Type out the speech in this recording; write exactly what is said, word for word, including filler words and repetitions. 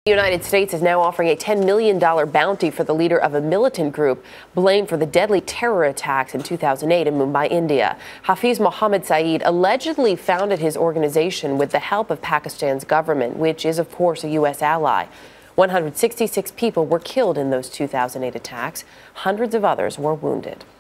The United States is now offering a ten million dollars bounty for the leader of a militant group blamed for the deadly terror attacks in two thousand eight in Mumbai, India. Hafiz Mohammed Saeed allegedly founded his organization with the help of Pakistan's government, which is, of course, a U S ally. one hundred sixty-six people were killed in those two thousand eight attacks. Hundreds of others were wounded.